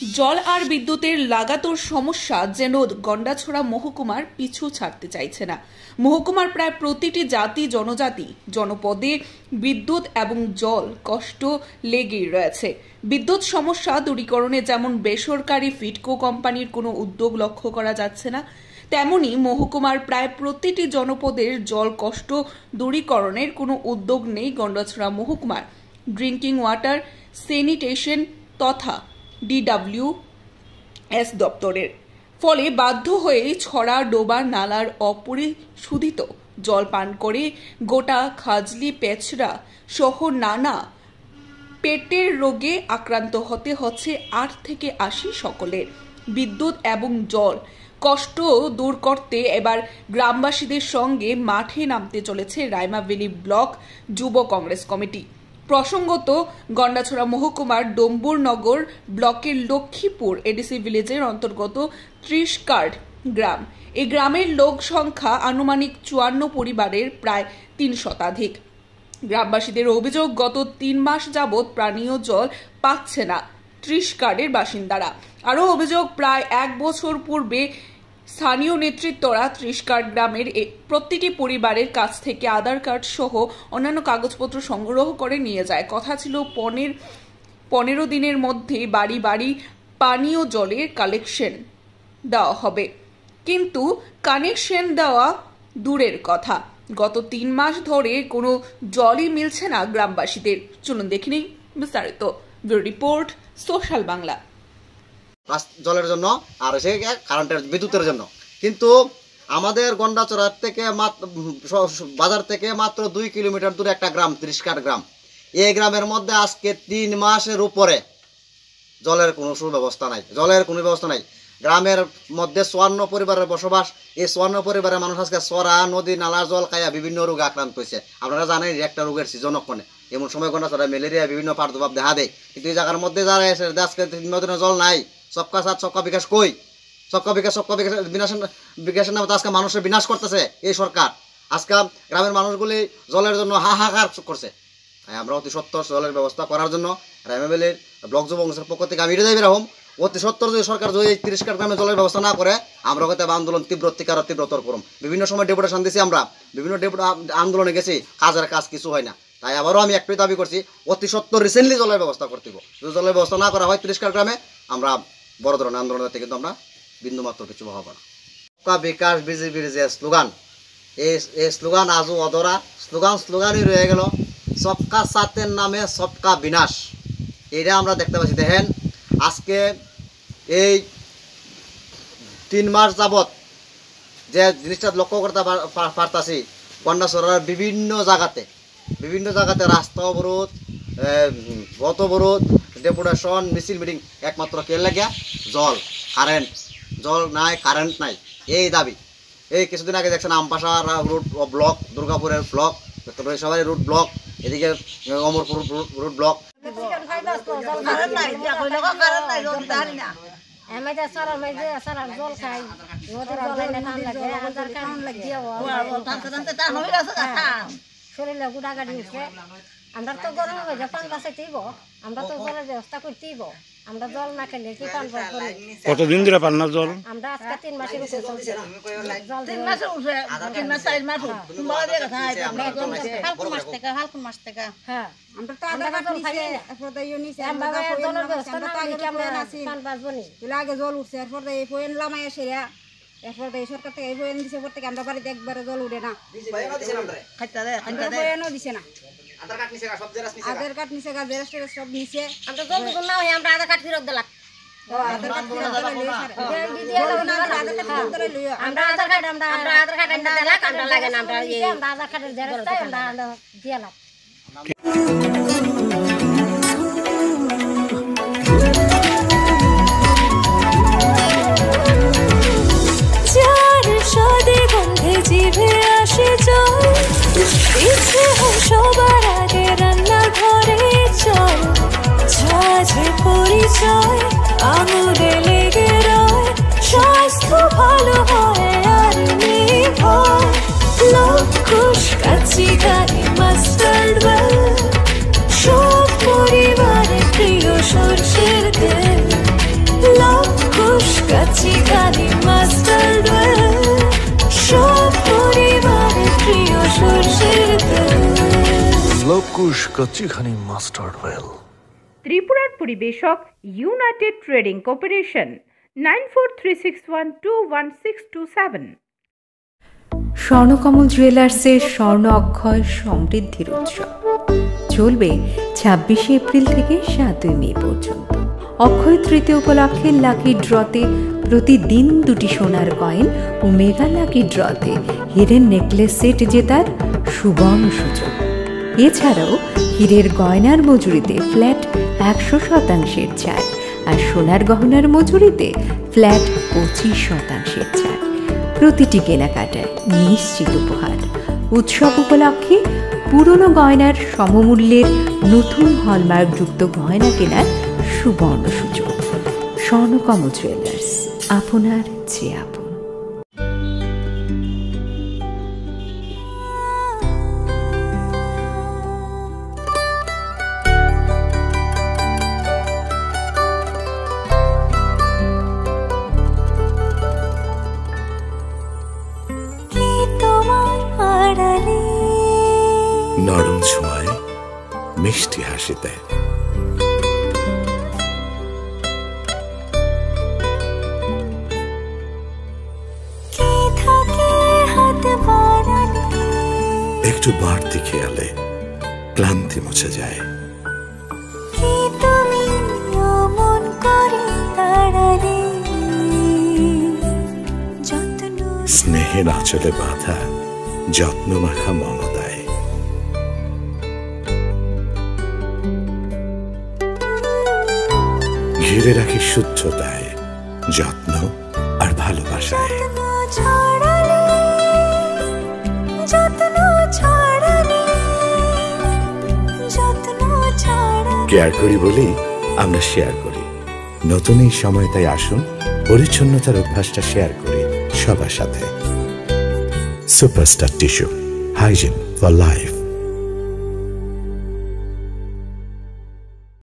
জল আর বিদ্যুতের লাগাতার সমস্যা যেন গন্ডাছড়া মহকুমার পিছু ছাড়তে চাইছে না। মহকুমার প্রায় প্রতিটি জাতি জনজাতি জনপদে বিদ্যুৎ এবং জল কষ্ট লেগেই রয়েছে। বিদ্যুৎ সমস্যা দূরীকরণে যেমন বেসরকারি ফিডকো কোম্পানির কোনো উদ্যোগ লক্ষ্য করা যাচ্ছে না, তেমনি মহকুমার প্রায় প্রতিটি জনপদের জল কষ্ট দূরীকরণের কোনো উদ্যোগ নেই গন্ডাছড়া মহকুমার ড্রিঙ্কিং ওয়াটার স্যানিটেশন তথা DWS দপ্তরের। ফলে বাধ্য হয়ে ছড়া ডোবা নালার অপরিশোধিত জল পান করে গোটা খাজলি পেছড়া সহ নানা পেটের রোগে আক্রান্ত হতে হচ্ছে 8 থেকে 80 সকলের। বিদ্যুৎ এবং জল কষ্ট দূর করতে এবার গ্রামবাসীদের সঙ্গে মাঠে নামতে চলেছে রাইমা ভ্যালি ব্লক যুব কংগ্রেস কমিটি। প্রসঙ্গত, গন্ডাছড়া মহকুমার ডম্বুরনগর ব্লকের লক্ষ্মীপুর এডিসি ভিলেজের অন্তর্গত 30 কার্ড গ্রাম। এই গ্রামের লোক সংখ্যা আনুমানিক 54 পরিবারের প্রায় 3 শতাধিক। গ্রামবাসীদের অভিযোগ, গত 3 মাস যাবৎ পানীয় জল পাচ্ছে না 30 কার্ডের বাসিন্দারা। আরও অভিযোগ, প্রায় 1 বছর পূর্বে স্থানীয় নেতৃত্বরা 30 কার্ড গ্রামের প্রতিটি পরিবারের কাছ থেকে আধার কার্ড সহ অন্যান্য কাগজপত্র সংগ্রহ করে নিয়ে যায়। কথা ছিল 15 দিনের মধ্যে বাড়ি বাড়ি পানীয় জলের কালেকশন দেওয়া হবে, কিন্তু কানেকশন দেওয়া দূরের কথা, গত 3 মাস ধরে কোনো জলই মিলছে না গ্রামবাসীদের। চলুন দেখে নিই বিস্তারিত। Report social Bangla. জলের জন্য আর সে কারেন্টের বিদ্যুতের জন্য, কিন্তু আমাদের গন্ডাছড়া থেকে বাজার থেকে মাত্র 2 কিলোমিটার দূরে একটা গ্রাম 30 কার্ড গ্রাম। এই গ্রামের মধ্যে আজকে 3 মাসের উপরে জলের কোনো সুব্যবস্থা নাই। গ্রামের মধ্যে 54 পরিবারের বসবাস। এই 54 পরিবারের মানুষ আজকে সরা নদী নালার জল খাইয়া বিভিন্ন রোগে আক্রান্ত হয়েছে। আপনারা জানেন একটা রোগের সিজন ওখানে, এমন সময় গন্ডাছড়া ম্যালেরিয়া বিভিন্ন প্রাদুর্ভাব দেখা দেয়, কিন্তু এই জায়গার মধ্যে যারা এসে আজকে 3 দিনের জল নাই। সবকা সাথ সবকা বিকাশ কই? সবকা বিকাশের নামে আজকে মানুষের বিনাশ করতেছে এই সরকার। আজকে গ্রামের মানুষগুলি জলের জন্য হাহাকার করছে। আমরা অতি সত্বর জলের ব্যবস্থা করার জন্য রাইমা ভ্যালির ব্লক যুব কংগ্রেসের পক্ষ থেকে আমি এটা যাই এরকম অতি সত্তর যদি সরকার যদি 30 কার্ড গ্রামে জলের ব্যবস্থা না করে, আমরা হয়তো আন্দোলন তীব্রতর করুম। বিভিন্ন সময় ডেপুটেশন দিয়েছি, আমরা বিভিন্ন আন্দোলনে গেছি, কাজের কাজ কিছু হয় না। তাই আবারও আমি একটাই দাবি করছি, অতি সত্তর রিসেন্টলি জলের ব্যবস্থা করতে হবে। যদি জলের ব্যবস্থা না করা হয় 30 কার্ড গ্রামে, আমরা বড় ধরনের আন্দোলনের থেকে কিন্তু আমরা বিন্দুমাত্র কিছু হবো না। সবকা বিকাশ বিজেপির যে স্লোগান, এই স্লোগান আজও অধরা স্লোগানই রয়ে গেল। সবকা সাথের নামে সবকা বিনাশ, এটা আমরা দেখতে পাচ্ছি। দেখেন আজকে এই 3 মাস যাবৎ যে জিনিসটা লক্ষ্য করতে পারতাছি, গন্ডাছড়ার বিভিন্ন জায়গাতে রাস্তা অবরোধ, পথ অবরোধ, ডেপুটেশন, মিছিল মিটিং, একমাত্র কে লাগিয়া জল নাই, কারেন্ট নাই, এই দাবি। এই কিছুদিন আগে দেখছেন আমপাশা রুট ব্লক, দুর্গাপুরের ব্লক, সবাই রুট ব্লক, এদিকে অমরপুর রুট ব্লক। শরীরে গুড়া গাড়ি উঠে আমরা তো গরম পান বাঁচাইতেইব, আমরা তো জলের ব্যবস্থা করতেইব। আমরা জল না খেলে কি পান পাবো? কতদিন ধরে পান না জল? আমরা আজকে 3 মাসের উপরে চলছে। ফাল্গুন মাস থেকে হ্যাঁ, আমরা তো আগে জল খাই না। এরপর ইয়ে নিছে আমরা জলের ব্যবস্থা না করে কি আমরা পান বাঁচবো নি? আগে জল উঠছে, এরপর এই ফোন লামাই সেরা, এরপর এই সরকার থেকে এই ফোন দিছে, পর থেকে আমরা বাড়িতে একবারে জল উঠে না। দিছে না আধার কার্ড নিছে গা, জেরক্স সব নিছে। আমরা জল না হয় আমরা আধার কার্ড ফেরত দিলাম। আধার কার্ড ফেরত দিলে আমরা আধার কার্ড দিলাম, আমরা লাগে না, আমরা আধার কার্ডের জেরক্স আমরা দিলাম। সবার আগে রান্নার ঘরে চল, ঝাঁঝে পরিচয় আঙুলে লেগে রয়, স্বাস্থ্য ভালো হয় আর নেই ভয়। লোক খুশ কাচ্চি গাড়ি মাস্টার্ড ওয়েল, পুষ্কচিখানি মাস্টার্ড ওয়েল। ত্রিপুরার পরিবেশক ইউনাইটেড ট্রেডিং কর্পোরেশন 9436121627। স্বর্ণকমল জুয়েলার্সের স্বর্ণ অক্ষয় সমৃদ্ধির উৎসব চলবে 26 এপ্রিল থেকে 7 মে পর্যন্ত। অক্ষয় তৃতীয় উপলক্ষে লাকি ড্রতে প্রতিদিন 2টি সোনার কয়েন ও মেগা লাকি ড্রতে হীরের নেকলেস সেট জেতার সুবর্ণ সুযোগ। এছাড়াও হীরের গয়নার মজুরিতে ফ্ল্যাট 100% ছাড় আর সোনার গহনার মজুরিতে ফ্ল্যাট 25% ছাড়। প্রতিটি কেনাকাটায় নিশ্চিত উপহার। উৎসব উপলক্ষে পুরনো গয়নার সমমূল্যের নতুন হলমার্কযুক্ত গয়না কেনার সুবর্ণ সুযোগ। স্বর্ণকমল জুয়েলার্স, আপনার চেয়ে আপন। নরম ছোঁয়ায় মিষ্টি হাসিতে একটু বাড়তি খেয়ালে ক্লান্তি মুছে যায়। স্নেহের আঁচলে বাঁধা যত্ন মাখা মমতায় ঘিরে রাখি শুদ্ধতায়, যত্ন আর ভালোবাসায়। কেয়ার করি বলেই আমরা শেয়ার করি। নতুন এই সময় তাই আসুন পরিচ্ছন্নতার অভ্যাসটা শেয়ার করি সবার সাথে। Superstar tissue, hygiene for life.